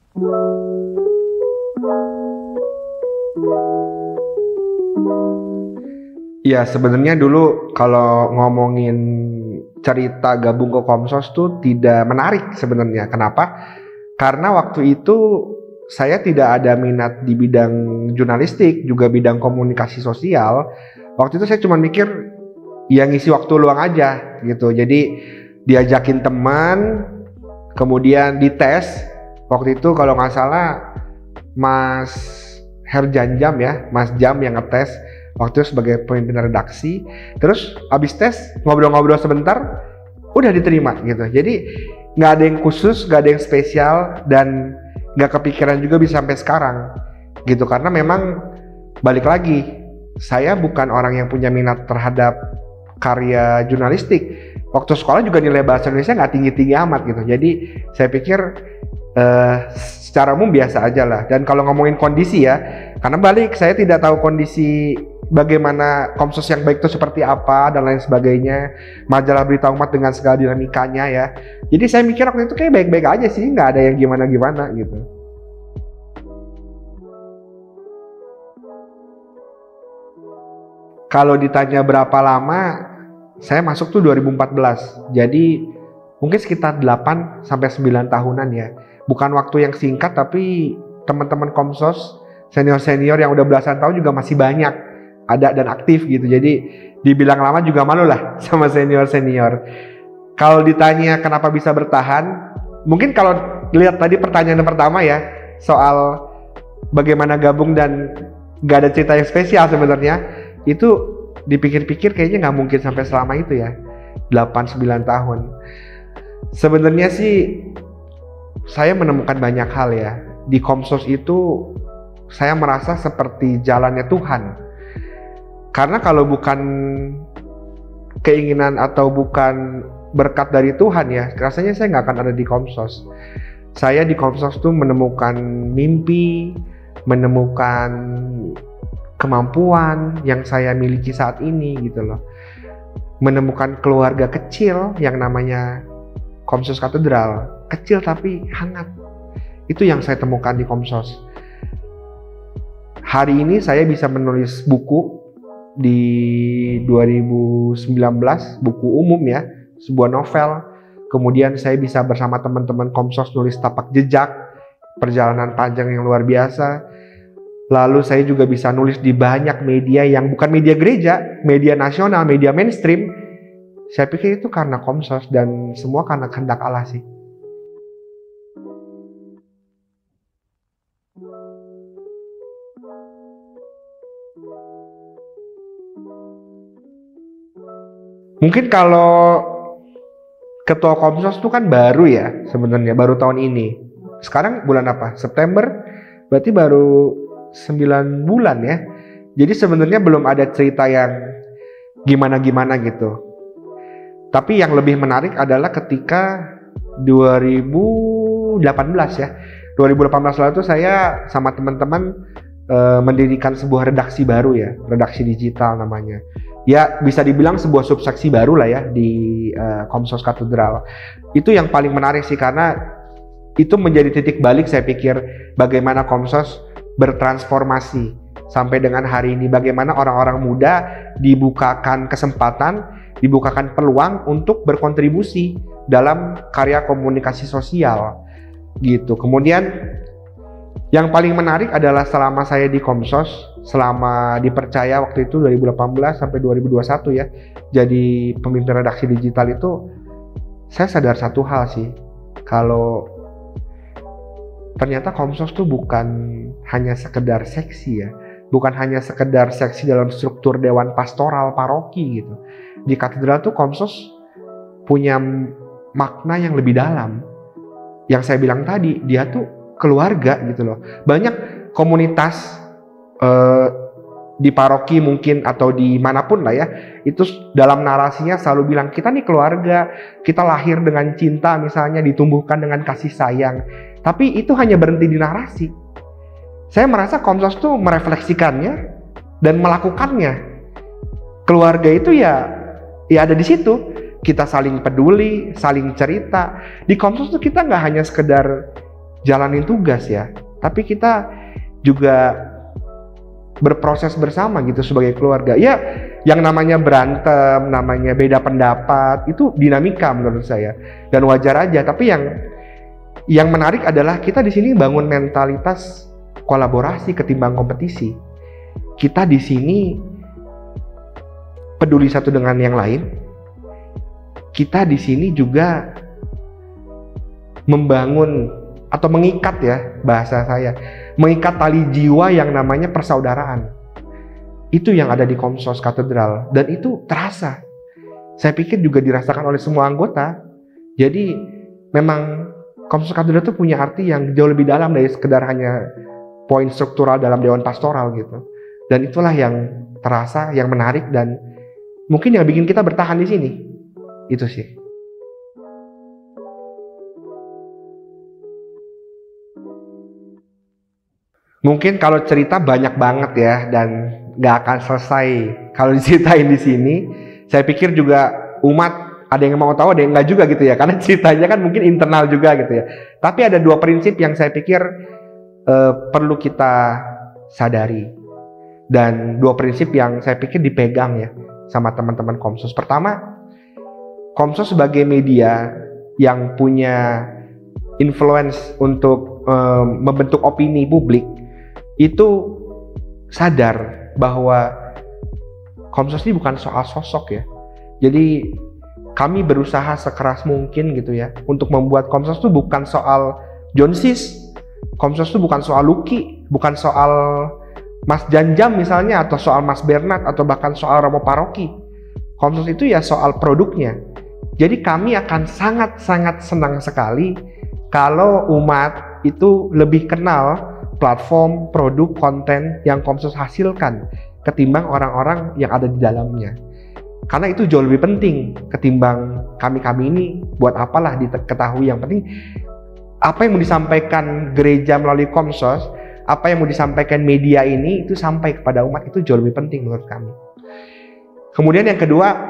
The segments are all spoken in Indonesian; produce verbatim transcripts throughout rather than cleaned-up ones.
Ya sebenarnya dulu kalau ngomongin cerita gabung ke Komsos tuh tidak menarik sebenarnya. Kenapa? Karena waktu itu saya tidak ada minat di bidang jurnalistik, juga bidang komunikasi sosial. Waktu itu saya cuma mikir ya ngisi waktu luang aja gitu. Jadi diajakin teman, kemudian dites. Waktu itu kalau nggak salah Mas Herjanjam ya, Mas Jam yang ngetes. Waktu itu sebagai pemimpin redaksi. Terus abis tes ngobrol-ngobrol sebentar, udah diterima gitu. Jadi nggak ada yang khusus, nggak ada yang spesial, dan nggak kepikiran juga bisa sampai sekarang gitu. Karena memang balik lagi, saya bukan orang yang punya minat terhadap karya jurnalistik. Waktu sekolah juga nilai bahasa Indonesia nggak tinggi-tinggi amat gitu. Jadi saya pikir uh, secara umum biasa aja lah. Dan kalau ngomongin kondisi ya, karena balik saya tidak tahu kondisi bagaimana Komsos yang baik itu seperti apa dan lain sebagainya, majalah Berita Umat dengan segala dinamikanya ya. Jadi saya mikir waktu itu kayak baik-baik aja sih, nggak ada yang gimana-gimana gitu. Kalau ditanya berapa lama, saya masuk tuh dua ribu empat belas. Jadi mungkin sekitar delapan sampai sembilan tahunan ya. Bukan waktu yang singkat, tapi teman-teman Komsos senior-senior yang udah belasan tahun juga masih banyak ada dan aktif gitu. Jadi dibilang lama juga malu lah sama senior-senior. Kalau ditanya kenapa bisa bertahan, mungkin kalau lihat tadi pertanyaan pertama ya, soal bagaimana gabung dan gak ada cerita yang spesial sebenarnya, itu dipikir-pikir kayaknya nggak mungkin sampai selama itu ya, delapan sembilan tahun. Sebenarnya sih saya menemukan banyak hal ya. Di Komsos itu saya merasa seperti jalannya Tuhan. Karena kalau bukan keinginan atau bukan berkat dari Tuhan ya, rasanya saya nggak akan ada di Komsos. Saya di Komsos tuh menemukan mimpi, menemukan kemampuan yang saya miliki saat ini gitu loh. Menemukan keluarga kecil yang namanya Komsos Katedral. Kecil tapi hangat. Itu yang saya temukan di Komsos. Hari ini saya bisa menulis buku di dua ribu sembilan belas, buku umum ya, sebuah novel. Kemudian saya bisa bersama teman-teman Komsos nulis Tapak Jejak, perjalanan panjang yang luar biasa. Lalu saya juga bisa nulis di banyak media yang bukan media gereja, media nasional, media mainstream. Saya pikir itu karena Komsos dan semua karena kehendak Allah sih. Mungkin kalau ketua Komsos itu kan baru ya sebenarnya, baru tahun ini. Sekarang bulan apa? September? Berarti baru sembilan bulan ya. Jadi sebenarnya belum ada cerita yang gimana-gimana gitu. Tapi yang lebih menarik adalah ketika dua ribu delapan belas ya. dua ribu delapan belas lalu itu saya sama teman-teman e, mendirikan sebuah redaksi baru ya, redaksi digital namanya. Ya bisa dibilang sebuah subseksi baru lah ya di uh, Komsos Katedral. Itu yang paling menarik sih, karena itu menjadi titik balik saya pikir bagaimana Komsos bertransformasi sampai dengan hari ini. Bagaimana orang-orang muda dibukakan kesempatan, dibukakan peluang untuk berkontribusi dalam karya komunikasi sosial gitu. Kemudian yang paling menarik adalah selama saya di Komsos, selama dipercaya waktu itu dua ribu delapan belas sampai dua ribu dua puluh satu ya, jadi pemimpin redaksi digital itu, saya sadar satu hal sih, kalau ternyata Komsos tuh bukan hanya sekedar seksi ya, bukan hanya sekedar seksi dalam struktur dewan pastoral paroki gitu. Di katedral tuh Komsos punya makna yang lebih dalam. Yang saya bilang tadi, dia tuh keluarga gitu loh. Banyak komunitas eh, di paroki mungkin atau di manapun lah ya, itu dalam narasinya selalu bilang kita nih keluarga, kita lahir dengan cinta misalnya, ditumbuhkan dengan kasih sayang. Tapi itu hanya berhenti di narasi. Saya merasa Komsos tuh merefleksikannya dan melakukannya. Keluarga itu ya ya ada di situ. Kita saling peduli, saling cerita. Di Komsos tuh kita nggak hanya sekedar jalanin tugas ya, tapi kita juga berproses bersama gitu sebagai keluarga. Ya, yang namanya berantem, namanya beda pendapat, itu dinamika menurut saya dan wajar aja. Tapi yang yang menarik adalah kita di sini bangun mentalitas kolaborasi ketimbang kompetisi. Kita di sini peduli satu dengan yang lain. Kita di sini juga membangun atau mengikat ya, bahasa saya, mengikat tali jiwa yang namanya persaudaraan. Itu yang ada di Komsos Katedral dan itu terasa. Saya pikir juga dirasakan oleh semua anggota. Jadi memang Komsos Katedral itu punya arti yang jauh lebih dalam dari sekedar hanya poin struktural dalam Dewan Pastoral gitu. Dan itulah yang terasa, yang menarik dan mungkin yang bikin kita bertahan di sini. Itu sih. Mungkin kalau cerita banyak banget ya dan nggak akan selesai kalau diceritain di sini. Saya pikir juga umat ada yang mau tahu, ada yang nggak juga gitu ya. Karena ceritanya kan mungkin internal juga gitu ya. Tapi ada dua prinsip yang saya pikir uh, perlu kita sadari dan dua prinsip yang saya pikir dipegang ya sama teman-teman Komsos. Pertama, Komsos sebagai media yang punya influence untuk um, membentuk opini publik itu sadar bahwa Komsos ini bukan soal sosok ya. Jadi kami berusaha sekeras mungkin gitu ya untuk membuat Komsos itu bukan soal Jonsis, Komsos itu bukan soal Lucky, bukan soal Mas Janjam misalnya, atau soal Mas Bernard, atau bahkan soal Romo Paroki. Komsos itu ya soal produknya. Jadi kami akan sangat-sangat senang sekali kalau umat itu lebih kenal platform, produk, konten yang Komsos hasilkan ketimbang orang-orang yang ada di dalamnya. Karena itu jauh lebih penting ketimbang kami-kami ini buat apalah diketahui. Yang penting apa yang mau disampaikan gereja melalui Komsos, apa yang mau disampaikan media ini itu sampai kepada umat, itu jauh lebih penting menurut kami. Kemudian yang kedua,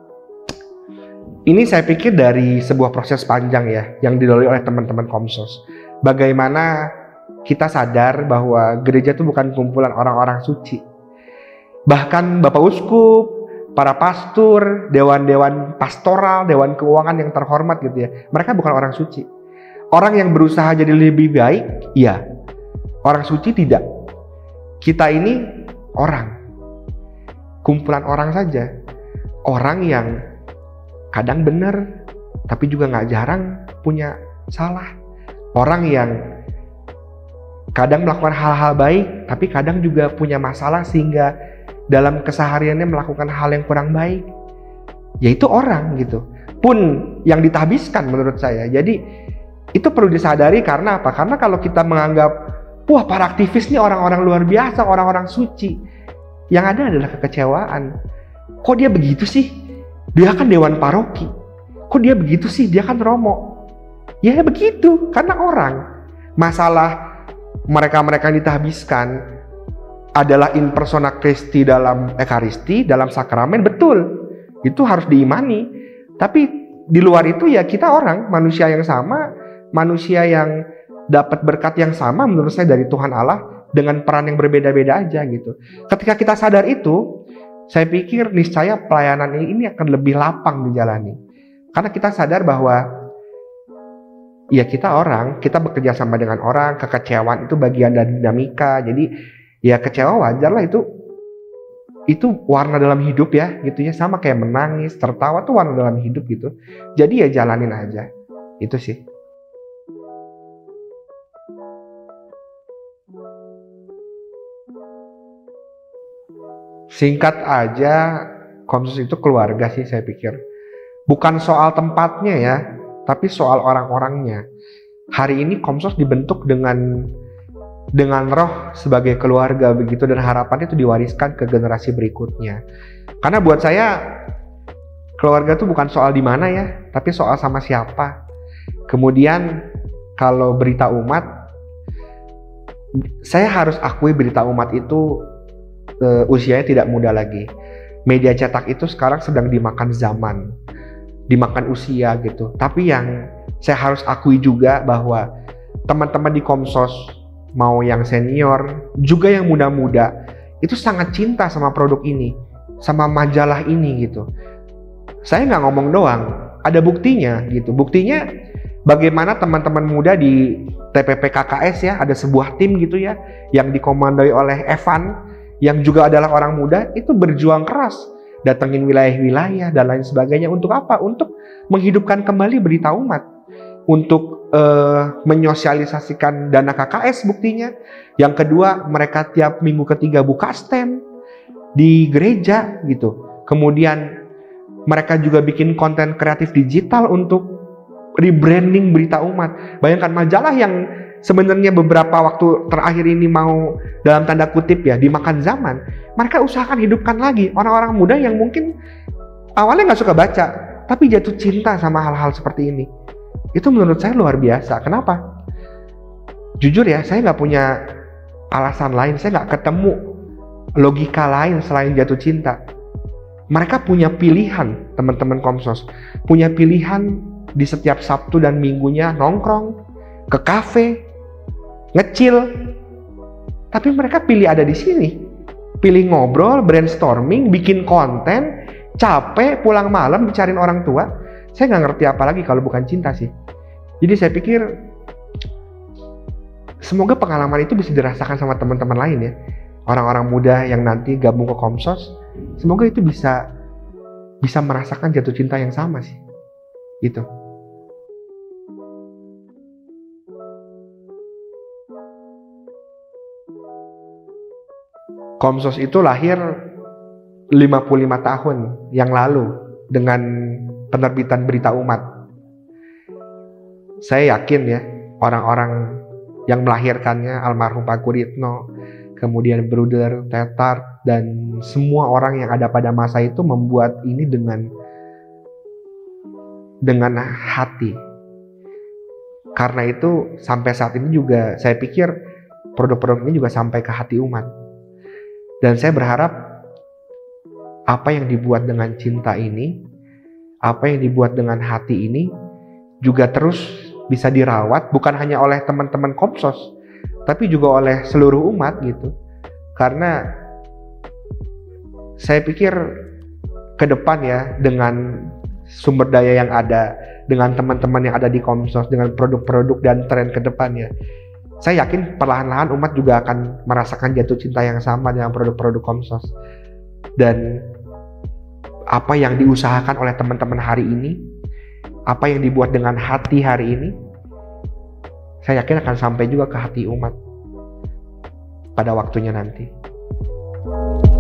ini saya pikir dari sebuah proses panjang ya yang dilalui oleh teman-teman Komsos. Bagaimana kita sadar bahwa gereja itu bukan kumpulan orang-orang suci. Bahkan Bapak Uskup, para pastor, dewan-dewan pastoral, dewan keuangan yang terhormat gitu ya, mereka bukan orang suci. Orang yang berusaha jadi lebih baik, iya. Orang suci tidak. Kita ini orang, kumpulan orang saja. Orang yang kadang benar, tapi juga nggak jarang punya salah. Orang yang kadang melakukan hal-hal baik, tapi kadang juga punya masalah sehingga dalam kesehariannya melakukan hal yang kurang baik. Yaitu orang gitu. Pun yang ditahbiskan menurut saya. Jadi itu perlu disadari karena apa? Karena kalau kita menganggap, wah para aktivis ini orang-orang luar biasa, orang-orang suci. Yang ada adalah kekecewaan. Kok dia begitu sih? Dia kan dewan paroki. Kok dia begitu sih? Dia kan romo. Ya begitu, karena orang. Masalah mereka-mereka yang ditahbiskan adalah in persona Christi dalam Ekaristi, dalam sakramen, betul. Itu harus diimani. Tapi di luar itu ya kita orang, manusia yang sama, manusia yang dapat berkat yang sama menurut saya dari Tuhan Allah dengan peran yang berbeda-beda aja gitu. Ketika kita sadar itu, saya pikir niscaya pelayanan ini akan lebih lapang dijalani. Karena kita sadar bahwa ya kita orang, kita bekerja sama dengan orang, kekecewaan itu bagian dari dinamika. Jadi ya kecewa wajar lah, itu itu warna dalam hidup ya gitu ya, sama kayak menangis, tertawa tuh warna dalam hidup gitu. Jadi ya jalanin aja. Itu sih. Singkat aja, Komsos itu keluarga sih saya pikir. Bukan soal tempatnya ya, tapi soal orang-orangnya. Hari ini Komsos dibentuk dengan dengan roh sebagai keluarga begitu, dan harapannya itu diwariskan ke generasi berikutnya. Karena buat saya keluarga itu bukan soal di mana ya, tapi soal sama siapa. Kemudian kalau berita umat, saya harus akui berita umat itu uh, usianya tidak muda lagi. Media cetak itu sekarang sedang dimakan zaman, dimakan usia gitu. Tapi yang saya harus akui juga bahwa teman-teman di Komsos, mau yang senior, juga yang muda-muda, itu sangat cinta sama produk ini, sama majalah ini gitu. Saya nggak ngomong doang, ada buktinya gitu. Buktinya bagaimana teman-teman muda di T P P K K S ya, ada sebuah tim gitu ya, yang dikomandoi oleh Evan, yang juga adalah orang muda, itu berjuang keras, datengin wilayah-wilayah dan lain sebagainya. Untuk apa? Untuk menghidupkan kembali Berita Umat, untuk uh, menyosialisasikan dana K K S buktinya. Yang kedua, mereka tiap minggu ketiga buka stand di gereja gitu. Kemudian mereka juga bikin konten kreatif digital untuk rebranding Berita Umat. Bayangkan majalah yang sebenarnya beberapa waktu terakhir ini mau dalam tanda kutip ya dimakan zaman, mereka usahakan hidupkan lagi orang-orang muda yang mungkin awalnya nggak suka baca, tapi jatuh cinta sama hal-hal seperti ini. Itu menurut saya luar biasa. Kenapa? Jujur ya, saya nggak punya alasan lain, saya nggak ketemu logika lain selain jatuh cinta. Mereka punya pilihan, teman-teman Komsos, punya pilihan di setiap Sabtu dan Minggunya nongkrong, ke kafe, ngecil. Tapi mereka pilih ada di sini, pilih ngobrol, brainstorming, bikin konten, capek pulang malam dicariin orang tua. Saya nggak ngerti apa lagi kalau bukan cinta sih. Jadi saya pikir semoga pengalaman itu bisa dirasakan sama teman-teman lain ya. Orang-orang muda yang nanti gabung ke Komsos, semoga itu bisa bisa merasakan jatuh cinta yang sama sih. Gitu. Komsos itu lahir lima puluh lima tahun yang lalu dengan penerbitan Berita Umat. Saya yakin ya, orang-orang yang melahirkannya, almarhum Pak Guritno, kemudian Bruder, Tetar, dan semua orang yang ada pada masa itu membuat ini dengan dengan hati. Karena itu sampai saat ini juga saya pikir produk-produk ini juga sampai ke hati umat. Dan saya berharap apa yang dibuat dengan cinta ini, apa yang dibuat dengan hati ini juga terus bisa dirawat, bukan hanya oleh teman-teman Komsos, tapi juga oleh seluruh umat gitu. Karena saya pikir ke depan ya, dengan sumber daya yang ada, dengan teman-teman yang ada di Komsos, dengan produk-produk dan tren ke depannya, saya yakin perlahan-lahan umat juga akan merasakan jatuh cinta yang sama dengan produk-produk Komsos. Dan apa yang diusahakan oleh teman-teman hari ini, apa yang dibuat dengan hati hari ini, saya yakin akan sampai juga ke hati umat pada waktunya nanti.